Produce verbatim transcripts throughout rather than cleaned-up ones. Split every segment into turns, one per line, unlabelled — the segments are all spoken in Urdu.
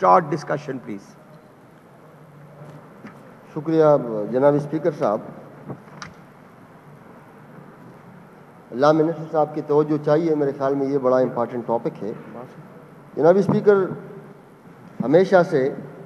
start discussion, please.
شکریہ جناب اسپیکر صاحب. لا منسٹر صاحب کی توجہ چاہیے، میرے خیال میں یہ بڑا امپارٹنٹ ٹاپک ہے. جناب اسپیکر، ہمیشہ سے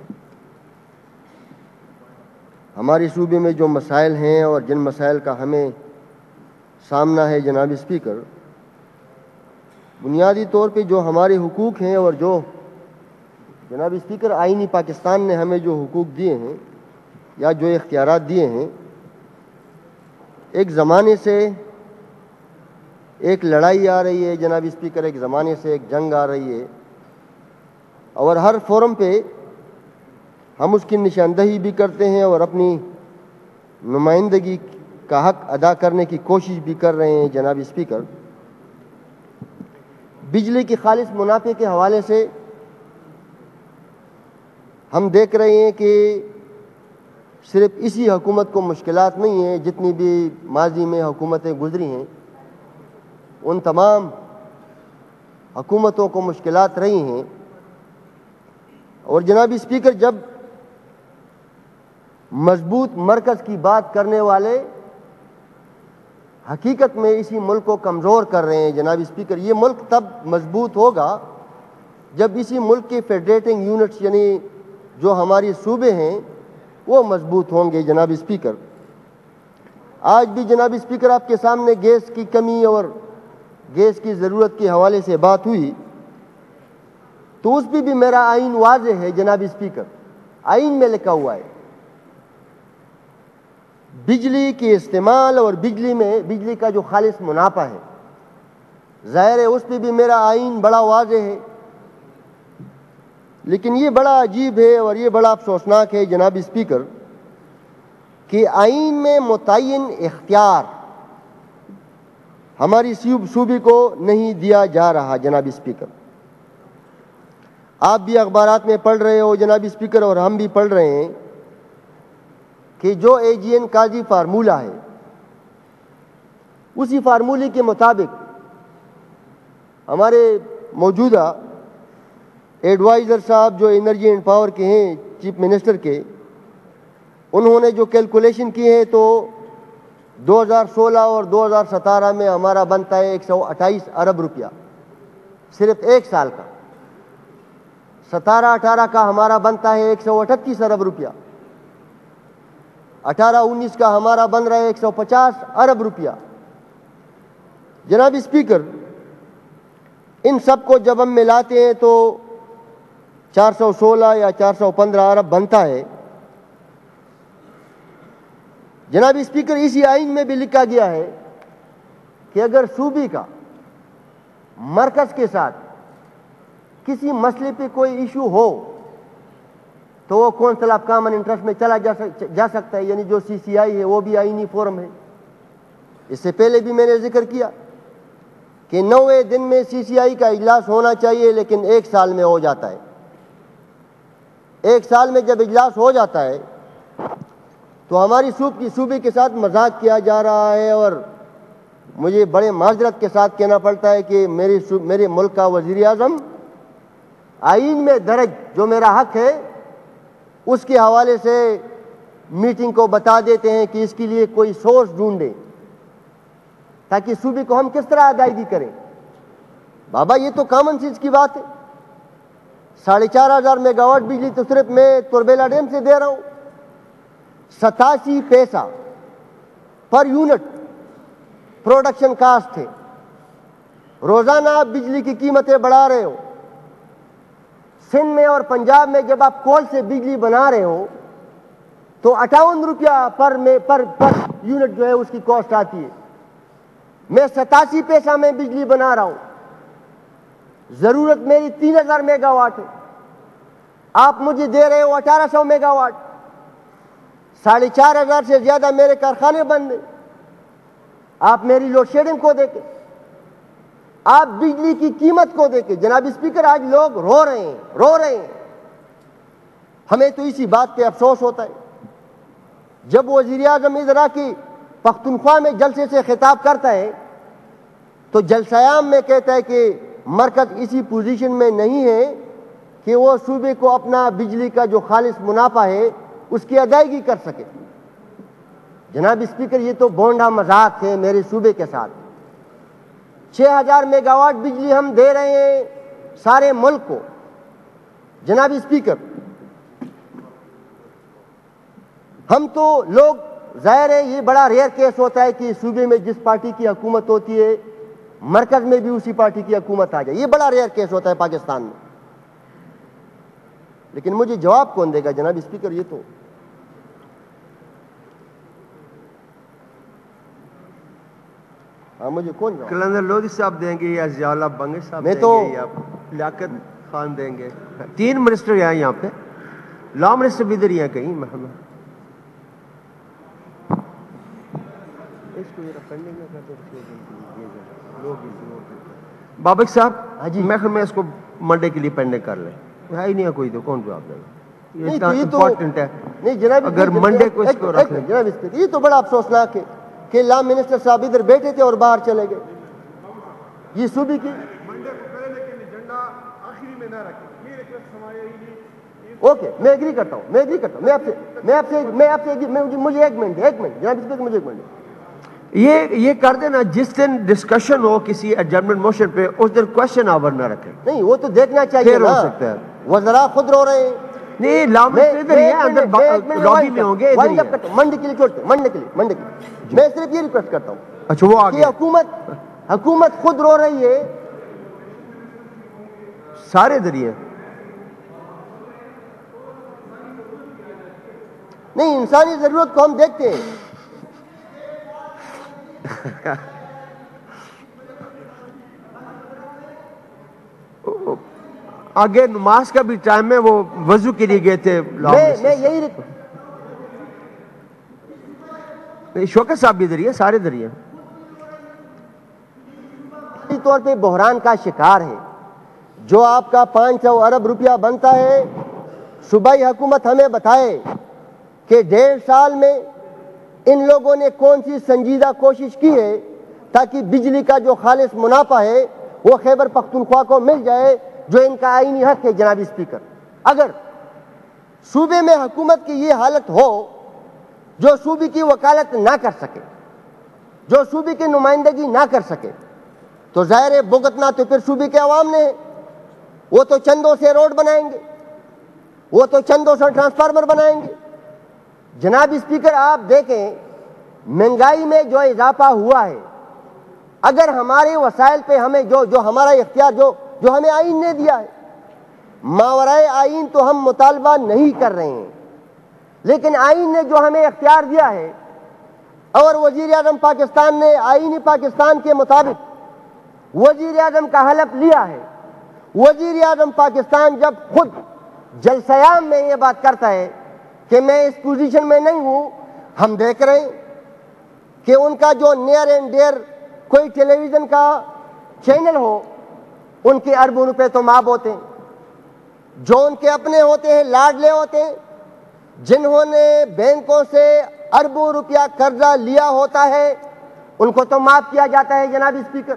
ہماری صوبے میں جو مسائل ہیں اور جن مسائل کا ہمیں سامنا ہے جناب اسپیکر، بنیادی طور پہ جو ہمارے حقوق ہیں اور جو جناب اسپیکر آئینی پاکستان نے ہمیں جو حقوق دیے ہیں یا جو اختیارات دیے ہیں، ایک زمانے سے ایک لڑائی آ رہی ہے جناب اسپیکر، ایک زمانے سے ایک جنگ آ رہی ہے، اور ہر فورم پہ ہم اس کی نشاندہی بھی کرتے ہیں اور اپنی نمائندگی کا حق ادا کرنے کی کوشش بھی کر رہے ہیں جناب اسپیکر. بجلی کی خالص منافع کے حوالے سے ہم دیکھ رہے ہیں کہ صرف اسی حکومت کو مشکلات نہیں ہیں، جتنی بھی ماضی میں حکومتیں گزری ہیں ان تمام حکومتوں کو مشکلات رہی ہیں. اور جناب اسپیکر، جب مضبوط مرکز کی بات کرنے والے حقیقت میں اسی ملک کو کمزور کر رہے ہیں جناب اسپیکر، یہ ملک تب مضبوط ہوگا جب اسی ملک کے فیڈریٹنگ یونٹس یعنی جو ہماری صوبے ہیں وہ مضبوط ہوں گے جناب اسپیکر. آج بھی جناب اسپیکر آپ کے سامنے گیس کی کمی اور گیس کی ضرورت کے حوالے سے بات ہوئی، تو اس پہ بھی میرا آئین واضح ہے جناب اسپیکر. آئین میں لکھا ہوا ہے بجلی کے استعمال اور بجلی میں بجلی کا جو خالص منافع ہے، ظاہر ہے اس پہ بھی میرا آئین بڑا واضح ہے. لیکن یہ بڑا عجیب ہے اور یہ بڑا افسوسناک ہے جناب اسپیکر کہ آئین میں متعین اختیار ہماری صوبے کو نہیں دیا جا رہا جناب اسپیکر. آپ بھی اخبارات میں پڑھ رہے ہو جناب اسپیکر اور ہم بھی پڑھ رہے ہیں کہ جو اے جی این قاضی فارمولہ ہے، اسی فارمولے کے مطابق ہمارے موجودہ ایڈوائزر صاحب جو انرجی اینڈ پاور کے ہیں چیف منسٹر کے، انہوں نے جو کیلکولیشن کی ہے تو دو ہزار سولہ اور دو ہزار ستارہ میں ہمارا بنتا ہے ایک سو اٹھائیس ارب روپیہ صرف ایک سال کا. ستارہ اٹھارہ کا ہمارا بنتا ہے ایک سو اٹھتیس ارب روپیہ. اٹھارہ انیس کا ہمارا بن رہا ہے ایک سو پچاس ارب روپیہ. جناب اسپیکر، ان سب کو جب ہم ملاتے ہیں تو چار سو سولہ یا چار سو پندرہ ارب بنتا ہے. جناب اسپیکر، اسی آئین میں بھی لکھا گیا ہے کہ اگر صوبے کا مرکز کے ساتھ کسی مسئلے پہ کوئی ایشو ہو تو وہ کونسل آف کامن انٹرسٹ میں چلا جا سکتا ہے، یعنی جو سی سی آئی ہے وہ بھی آئینی فورم ہے. اس سے پہلے بھی میں نے ذکر کیا کہ نوے دن میں سی سی آئی کا اجلاس ہونا چاہیے، لیکن ایک سال میں ہو جاتا ہے. ایک سال میں جب اجلاس ہو جاتا ہے تو ہماری صوبے کے ساتھ مذاق کیا جا رہا ہے. اور مجھے بڑے معذرت کے ساتھ کہنا پڑتا ہے کہ میری میرے ملک کا وزیر اعظم آئین میں درج جو میرا حق ہے اس کے حوالے سے میٹنگ کو بتا دیتے ہیں کہ اس کے لیے کوئی سورس ڈھونڈے تاکہ صوبے کو ہم کس طرح ادائیگی کریں. بابا یہ تو کامن سینس کی بات ہے. ساڑھے چار ہزار میگا واٹ بجلی تو صرف میں تربیلا ڈیم سے دے رہا ہوں. ستاسی پیسہ پر یونٹ پروڈکشن کاسٹ ہے. روزانہ آپ بجلی کی قیمتیں بڑھا رہے ہو. سندھ میں اور پنجاب میں جب آپ کول سے بجلی بنا رہے ہو تو اٹھاون روپیہ پر میں پر پر یونٹ جو ہے اس کی کاسٹ آتی ہے. میں ستاسی پیسہ میں بجلی بنا رہا ہوں. ضرورت میری تین ہزار میگا واٹ ہے، آپ مجھے دے رہے ہو اٹھارہ سو میگا واٹ. ساڑھے چار ہزار سے زیادہ میرے کارخانے بند ہیں. آپ میری لوڈ شیڈنگ کو دیکھیں، آپ بجلی کی قیمت کو دیکھیں. جناب اسپیکر، آج لوگ رو رہے ہیں رو رہے ہیں ہمیں تو اسی بات پہ افسوس ہوتا ہے جب وزیر اعظم ادھر آ کے پختونخوا میں جلسے سے خطاب کرتا ہے تو جلسہ عام میں کہتا ہے کہ مرکز اسی پوزیشن میں نہیں ہے کہ وہ صوبے کو اپنا بجلی کا جو خالص منافع ہے اس کی ادائیگی کر سکے. جناب اسپیکر یہ تو بونڈا مذاق ہے میرے صوبے کے ساتھ. چھ ہزار میگا واٹ بجلی ہم دے رہے ہیں سارے ملک کو. جناب اسپیکر ہم تو لوگ ظاہر ہے یہ بڑا ریئر کیس ہوتا ہے کہ صوبے میں جس پارٹی کی حکومت ہوتی ہے مرکز میں بھی اسی پارٹی کی حکومت آ جائے. یہ بڑا ریئر کیس ہوتا ہے پاکستان میں. لیکن مجھے جواب کون دے گا جناب اسپیکر؟ یہ تو ہاں مجھے کون جواب؟
کلندر لودھی صاحب دیں گے یا ضیاء اللہ بنگے صاحب
میں
دیں
تو
گے یا لیاقت خان دیں گے؟ تین منسٹر ہیں یہاں پہ. لا منسٹر بھی ادھر ہی ہیں کہیں. محمد بابک صاحب
جی
میں میں اس کو منڈے کے لیے پینڈنگ کر لیں. ہے ہی نہیں کوئی تو کون جواب دے گا؟ یہ اتنا
یہ تو
امپورٹنٹ ہے.
نہیں جناب
اگر منڈے کو اس کو رکھ لیں.
جناب اسپیکر یہ تو بڑا افسوسناک ہے کہ لا منسٹر صاحب ادھر بیٹھے تھے اور باہر چلے گئے. یہ صوبے کی اوکے میں ایگری کرتا ہوں میں ایگری کرتا ہوں میں آپ سے میں آپ سے میں آپ سے مجھے ایک منٹ ایک منٹ جناب اسپیکر مجھے ایک منٹ
یہ یہ کر دینا. جس دن ڈسکشن ہو کسی ایڈجرنمنٹ موشن پہ اس دن کوشچن آور نہ رکھیں.
نہیں وہ تو دیکھنا چاہیے
پھر ہو
نا.
سکتا ہے
وہ ذرا خود رو رہے ہیں.
نہیں لام ادھر ہی ہیں اندر لابی میں ہوں گے. ادھر ہی ہیں.
منڈے کے لیے چھوڑتے منڈے کے لیے منڈے کے لیے میں صرف یہ ریکویسٹ کرتا ہوں
اچھا وہ
کہ
آگے
حکومت حکومت خود رو رہی ہے.
سارے ادھر ہی ہیں.
نہیں انسانی ضرورت کو ہم دیکھتے ہیں.
آگے نماز کا بھی ٹائم ہے. وہ وضو کے لیے گئے تھے.
میں یہی
شوکت صاحب بھی ادھر ہی ہے. سارے ادھر ہی ہیں.
اسی طور پہ بحران کا شکار ہے. جو آپ کا پانچ سو ارب روپیہ بنتا ہے صوبائی حکومت ہمیں بتائے کہ ڈیڑھ سال میں ان لوگوں نے کون سی سنجیدہ کوشش کی ہے تاکہ بجلی کا جو خالص منافع ہے وہ خیبر پختونخوا کو مل جائے جو ان کا آئینی حق ہے. جناب اسپیکر اگر صوبے میں حکومت کی یہ حالت ہو جو صوبے کی وکالت نہ کر سکے جو صوبے کی نمائندگی نہ کر سکے تو ظاہر ہے بھگتنا تو پھر صوبے کے عوام نے. وہ تو چندوں سے روڈ بنائیں گے وہ تو چندوں سے ٹرانسفارمر بنائیں گے. جناب اسپیکر آپ دیکھیں مہنگائی میں جو اضافہ ہوا ہے اگر ہمارے وسائل پہ ہمیں جو جو ہمارا اختیار جو جو ہمیں آئین نے دیا ہے ماورائے آئین تو ہم مطالبہ نہیں کر رہے ہیں لیکن آئین نے جو ہمیں اختیار دیا ہے اور وزیر اعظم پاکستان نے آئین پاکستان کے مطابق وزیر اعظم کا حلف لیا ہے. وزیر اعظم پاکستان جب خود جلسیام میں یہ بات کرتا ہے کہ میں اس پوزیشن میں نہیں ہوں. ہم دیکھ رہے ہیں کہ ان کا جو نیئر اینڈ ڈیئر کوئی ٹیلی ویژن کا چینل ہو ان کے اربوں روپے تو ماب ہوتے ہیں. جو ان کے اپنے ہوتے ہیں لاڈلے ہوتے ہیں جنہوں نے بینکوں سے اربوں روپیہ قرضہ لیا ہوتا ہے ان کو تو معاف کیا جاتا ہے. جناب اسپیکر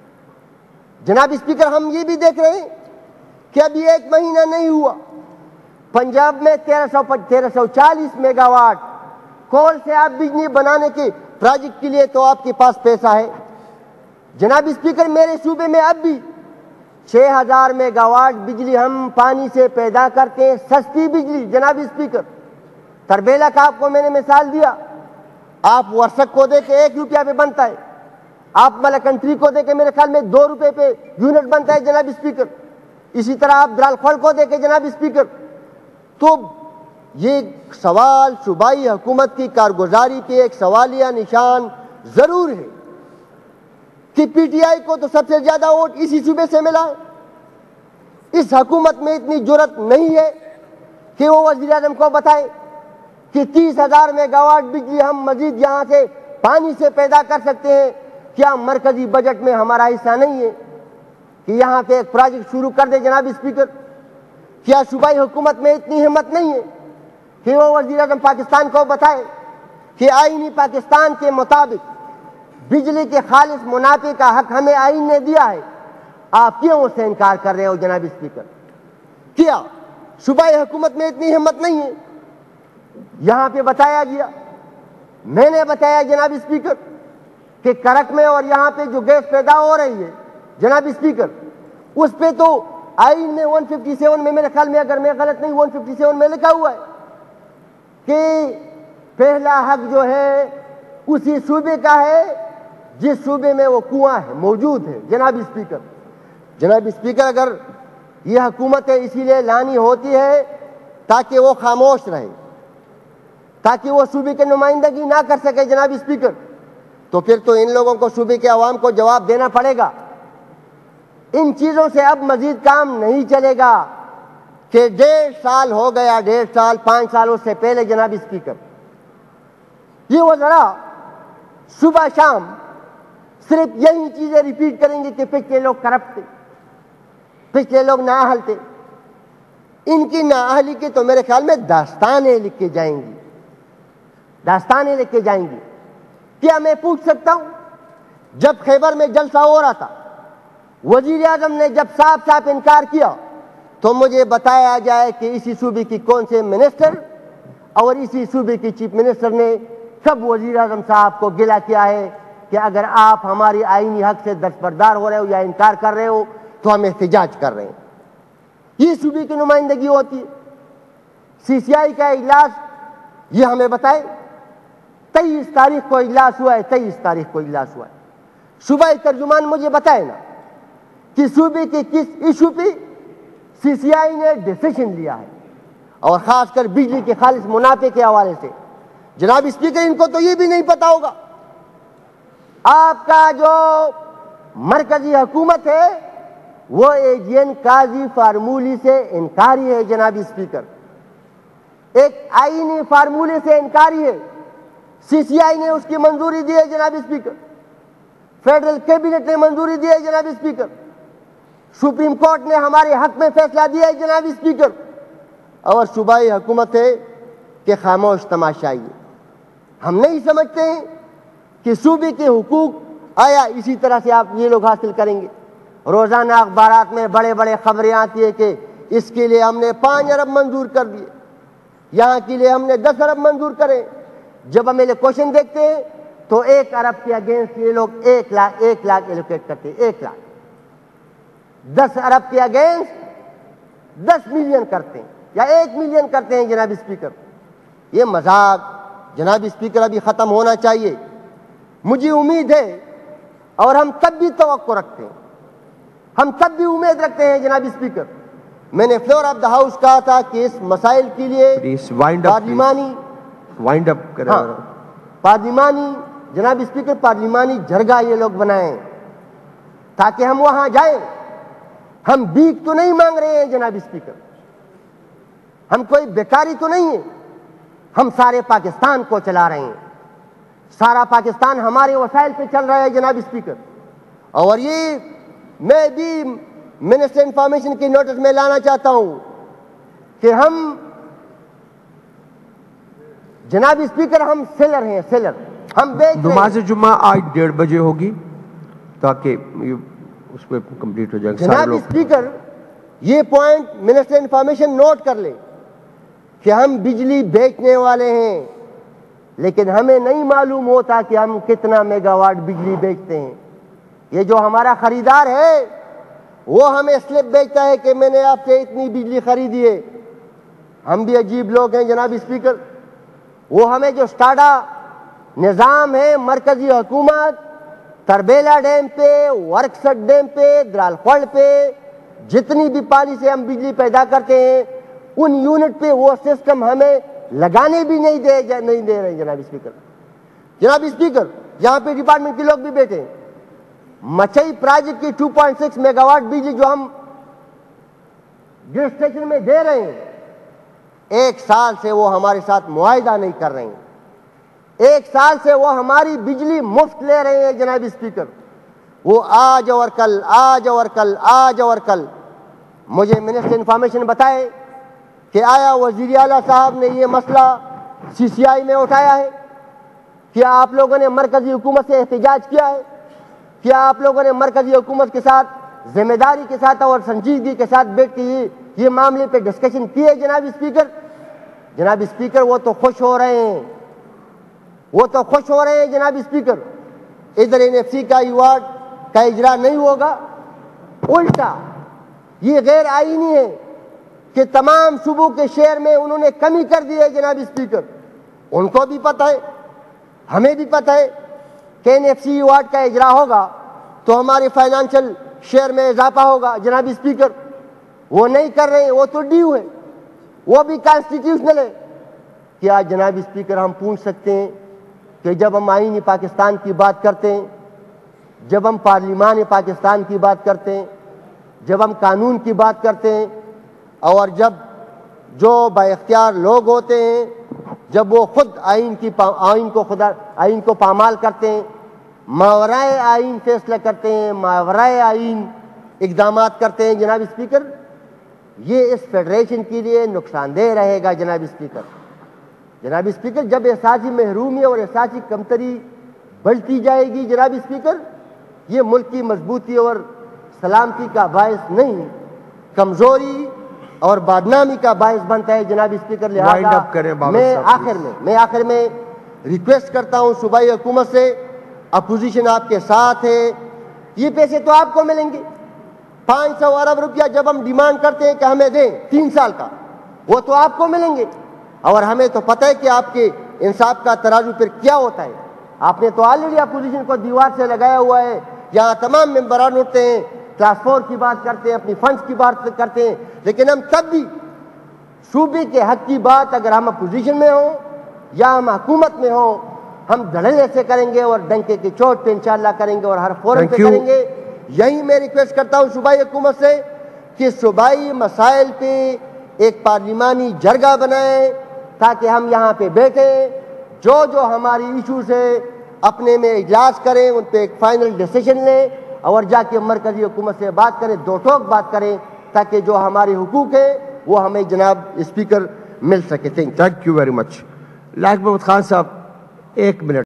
جناب اسپیکر ہم یہ بھی دیکھ رہے ہیں کہ ابھی ایک مہینہ نہیں ہوا پنجاب میں تیرہ سو تیرہ سو چالیس میگا واٹ کول سے آپ بجلی بنانے کے پروجیکٹ کے لیے تو آپ کے پاس پیسہ ہے. جناب اسپیکر میرے صوبے میں اب بھی چھ ہزار میگا واٹ بجلی ہم پانی سے پیدا کرتے ہیں سستی بجلی. جناب اسپیکر تربیلا کا آپ کو میں نے مثال دیا. آپ ورسک کو دے کے ایک روپیہ پہ بنتا ہے. آپ ملکنٹری کو دے کے میرے خیال میں دو روپے پہ یونٹ بنتا ہے. جناب اسپیکر اسی طرح آپ درال کھول کو دے کے جناب اسپیکر. تو یہ سوال صوبائی حکومت کی کارگزاری پہ ایک سوالیہ نشان ضرور ہے کہ پی ٹی آئی کو تو سب سے زیادہ ووٹ اسی صوبے سے ملا ہے. اس حکومت میں اتنی جرت نہیں ہے کہ وہ وزیر اعظم کو بتائے کہ تیس ہزار میگا واٹ بجلی ہم مزید یہاں سے پانی سے پیدا کر سکتے ہیں. کیا مرکزی بجٹ میں ہمارا حصہ نہیں ہے کہ یہاں پہ ایک پروجیکٹ شروع کر دے؟ جناب اسپیکر کیا صوبائی حکومت میں اتنی ہمت نہیں ہے کہ وہ وزیر اعظم پاکستان کو بتائے کہ آئینی پاکستان کے مطابق بجلی کے خالص منافع کا حق ہمیں آئین نے دیا ہے. آپ کیوں اس سے انکار کر رہے ہو؟ جناب اسپیکر کیا. صوبائی حکومت میں اتنی ہمت نہیں ہے. یہاں پہ بتایا گیا, میں نے بتایا جناب اسپیکر, کہ کرک میں اور یہاں پہ جو گیس پیدا ہو رہی ہے جناب اسپیکر, اس پہ تو آئین میں ایک سو سیون میں, میرے خیال میں اگر میں غلط نہیں, ایک سو سیون میں لکھا ہوا ہے کہ پہلا حق جو ہے اسی صوبے کا ہے جس صوبے میں وہ کنواں ہے موجود ہے. جناب اسپیکر جناب اسپیکر اگر یہ حکومت اسی لیے لانی ہوتی ہے تاکہ وہ خاموش رہے, تاکہ وہ صوبے کی نمائندگی نہ کر سکے جناب اسپیکر, تو پھر تو ان لوگوں کو صوبے کے عوام کو جواب دینا پڑے گا. ان چیزوں سے اب مزید کام نہیں چلے گا کہ ڈیڑھ سال ہو گیا, ڈیڑھ سال پانچ سال اس سے پہلے جناب اسپیکر یہ وزراء صبح شام صرف یہی چیزیں ریپیٹ کریں گے کہ پچھلے لوگ کرپٹ تھے, پچھلے لوگ نااہل تھے. ان کی نااہلی کے تو میرے خیال میں داستانیں لکھ کے جائیں گی, داستانیں لکھ کے جائیں گی. کیا میں پوچھ سکتا ہوں, جب خیبر میں جلسہ ہو رہا تھا وزیر اعظم نے جب صاف صاف انکار کیا تو مجھے بتایا جائے کہ اسی صوبے کی کون سے منسٹر اور اسی صوبے کی چیف منسٹر نے کب وزیر اعظم صاحب کو گلہ کیا ہے کہ اگر آپ ہماری آئینی حق سے دستبردار ہو رہے ہو یا انکار کر رہے ہو تو ہم احتجاج کر رہے ہیں. یہ صوبے کی نمائندگی ہوتی ہے. سی سی آئی کا اجلاس یہ ہمیں بتائے, تیئیس تاریخ کو اجلاس ہوا ہے, تیئیس تاریخ کو اجلاس ہوا ہے. صوبائی ترجمان مجھے بتائے نا کہ صوبے کے کس ایشو پہ سی سی آئی نے ڈیسیشن لیا ہے, اور خاص کر بجلی کے خالص منافع کے حوالے سے. جناب اسپیکر ان کو تو یہ بھی نہیں پتا ہوگا آپ کا جو مرکزی حکومت ہے وہ ایجین قاضی فارمولی سے انکاری ہے. جناب اسپیکر ایک آئینی فارمولے سے انکاری ہے. سی سی آئی نے اس کی منظوری دی ہے جناب اسپیکر, فیڈرل کیبنٹ نے منظوری دی ہے جناب اسپیکر, سپریم کورٹ نے ہمارے حق میں فیصلہ دیا ہے جناب اسپیکر, اور صوبائی حکومت ہے کہ خاموش تماشائی ہے. ہم نہیں سمجھتے ہیں کہ صوبے کے حقوق آیا اسی طرح سے آپ یہ لوگ حاصل کریں گے. روزانہ اخبارات میں بڑے بڑے خبریں آتی ہیں کہ اس کے لیے ہم نے پانچ ارب منظور کر دیے, یہاں کے لیے ہم نے دس ارب منظور کرے. جب ہم ایلوکیشن دیکھتے ہیں تو ایک ارب کے اگینسٹ یہ لوگ ایک لاکھ ایک لاکھ ایلوکیٹ کرتے ہیں, ایک لاکھ. دس ارب کے اگینسٹ دس ملین کرتے ہیں یا ایک ملین کرتے ہیں. جناب اسپیکر یہ مذاق جناب اسپیکر ابھی ختم ہونا چاہیے. مجھے امید ہے اور ہم تب بھی توقع رکھتے ہیں, ہم تب بھی امید رکھتے ہیں جناب اسپیکر. میں نے فلور آف دا ہاؤس کہا تھا کہ اس مسائل کے لیے پارلیمانی
وائنڈ اپ کریں,
پارلیمانی جناب اسپیکر پارلیمانی جرگہ یہ لوگ بنائیں تاکہ ہم وہاں جائیں. ہم بھیک تو نہیں مانگ رہے ہیں جناب اسپیکر, ہم کوئی بیکاری تو نہیں ہے, ہم سارے پاکستان کو چلا رہے ہیں, سارا پاکستان ہمارے وسائل پہ چل رہا ہے جناب اسپیکر. اور یہ میں بھی منسٹر انفارمیشن کی نوٹس میں لانا چاہتا ہوں کہ ہم جناب اسپیکر ہم سیلر ہیں, سیلر ہم بیچ رہے ہیں.
نماز جمعہ آج ڈیڑھ بجے ہوگی تاکہ اس پہ کمپلیٹ ہو جائے.
جناب اسپیکر یہ پوائنٹ منسٹر انفارمیشن نوٹ کر لیں کہ ہم بجلی بیچنے والے ہیں لیکن ہمیں نہیں معلوم ہوتا کہ ہم کتنا میگا واٹ بجلی بیچتے ہیں. یہ جو ہمارا خریدار ہے وہ ہمیں سلپ بیچتا ہے کہ میں نے آپ سے اتنی بجلی خریدی ہے. ہم بھی عجیب لوگ ہیں جناب اسپیکر. وہ ہمیں جو سٹاڈا نظام ہے مرکزی حکومت تربیلا ڈیم پہ, ورکسٹ ڈیم پہ, درال خولڈ پہ جتنی بھی پانی سے ہم بجلی پیدا کرتے ہیں ان یونٹ پہ وہ سسٹم ہمیں لگانے بھی نہیں دے نہیں دے رہے جناب اسپیکر. جناب اسپیکر یہاں پہ ڈپارٹمنٹ کے لوگ بھی بیٹھے ہیں. مچئی پروجیکٹ کی دو پوائنٹ چھ میگا واٹ بجلی جو ہم گریڈ اسٹیشن میں دے رہے ہیں ایک سال سے وہ ہمارے ساتھ معاہدہ نہیں کر رہے ہیں, ایک سال سے وہ ہماری بجلی مفت لے رہے ہیں جناب اسپیکر. وہ آج اور کل آج اور کل آج اور کل مجھے منسٹر انفارمیشن بتائے کہ آیا وزیر اعلیٰ صاحب نے یہ مسئلہ سی سی آئی میں اٹھایا ہے, کیا آپ لوگوں نے مرکزی حکومت سے احتجاج کیا ہے, کیا آپ لوگوں نے مرکزی حکومت کے ساتھ ذمہ داری کے ساتھ اور سنجیدگی کے ساتھ بیٹھ کے یہ یہ معاملے پہ ڈسکشن کیے جناب اسپیکر. جناب اسپیکر وہ تو خوش ہو رہے ہیں وہ تو خوش ہو رہے ہیں جناب اسپیکر. ادھر این ایف سی کا ایوارڈ کا اجرا نہیں ہوگا, الٹا یہ غیر آئینی ہے کہ تمام صوبوں کے شیئر میں انہوں نے کمی کر دی ہے جناب اسپیکر. ان کو بھی پتہ ہے, ہمیں بھی پتہ ہے کہ این ایف سی ایوارڈ کا اجرا ہوگا تو ہمارے فائنانشل شیئر میں اضافہ ہوگا جناب اسپیکر. وہ نہیں کر رہے ہیں, وہ تو ڈیو ہے, وہ بھی کانسٹیٹیوشنل ہے. کیا جناب اسپیکر ہم پوچھ سکتے ہیں کہ جب ہم آئینی پاکستان کی بات کرتے ہیں, جب ہم پارلیمان پاکستان کی بات کرتے ہیں, جب ہم قانون کی بات کرتے ہیں, اور جب جو با اختیار لوگ ہوتے ہیں جب وہ خود آئین کی آئین کو خدا آئین کو پامال کرتے ہیں, ماورائے آئین فیصلہ کرتے ہیں, ماورائے آئین اقدامات کرتے ہیں جناب اسپیکر, یہ اس فیڈریشن کے لیے نقصان دہ رہے گا جناب اسپیکر. جناب اسپیکر جب احساسی محرومی اور احساسی کمتری بڑھتی جائے گی جناب اسپیکر, یہ ملک کی مضبوطی اور سلامتی کا باعث نہیں, کمزوری اور بدنامی کا باعث بنتا ہے جناب اسپیکر. لہٰذا میں آخر میں میں آخر میں ریکویسٹ کرتا ہوں صوبائی حکومت سے, اپوزیشن آپ کے ساتھ ہے, یہ پیسے تو آپ کو ملیں گے. پانچ سو ارب روپیہ جب ہم ڈیمانڈ کرتے ہیں کہ ہمیں دیں تین سال کا, وہ تو آپ کو ملیں گے, اور ہمیں تو پتہ ہے کہ آپ کے انصاف کا ترازو پھر کیا ہوتا ہے. آپ نے تو آلریڈی اپوزیشن کو دیوار سے لگایا ہوا ہے, یہاں تمام ممبران اٹھتے ہیں, کلاس فور کی بات کرتے ہیں, اپنی فنڈز کی بات کرتے ہیں, لیکن ہم تب بھی صوبے کے حق کی بات اگر ہم اپوزیشن میں ہوں یا ہم حکومت میں ہوں, ہم دھڑلے سے کریں گے اور ڈنکے کی چوٹ پہ انشاءاللہ کریں گے اور ہر فورم پہ کریں گے. یہی میں ریکویسٹ کرتا ہوں صوبائی حکومت سے کہ صوبائی مسائل پہ ایک پارلیمانی جرگہ بنائیں تاکہ ہم یہاں پہ بیٹھیں, جو جو ہماری ایشوز ہیں اپنے میں اجلاس کریں, ان پہ ایک فائنل ڈیسیژن لیں اور جا کے مرکزی حکومت سے بات کریں, دو ٹوک بات کریں, تاکہ جو ہمارے حقوق ہیں وہ ہمیں جناب اسپیکر مل سکے.
Thank you very much. لاکھ محمد خان صاحب ایک منٹ.